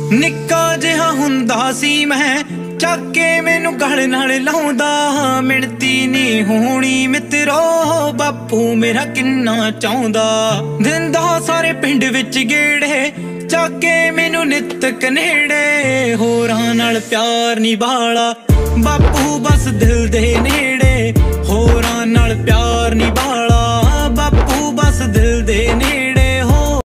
ਨਿੱਕਾ ਜਿਹਾ ਹੁੰਦਾ ਸੀ ਮੈਂ, ਚੱਕ ਕੇ ਮੈਨੂੰ ਗਲ ਨਾਲ ਲਾਉਂਦਾ। ਮਿਣਤੀ ਨੀ ਹੋਣੀ ਮਿੱਤਰੋ, ਬਾਪੂ ਮੇਰਾ ਕਿੰਨਾ ਚਾਹੁੰਦਾ। ਦਿੰਦਾ ਸਾਰੇ ਪਿੰਡ ਵਿੱਚ ਗੇੜੇ, ਚੱਕ ਕੇ ਮੈਨੂੰ ਨਿੱਤ ਕਨੇੜੇ। ਹੋਰਾਂ ਨਾਲ ਪਿਆਰ ਨੀ ਬਾਲਾ, ਬਾਪੂ ਬਸ ਦਿਲ ਦੇ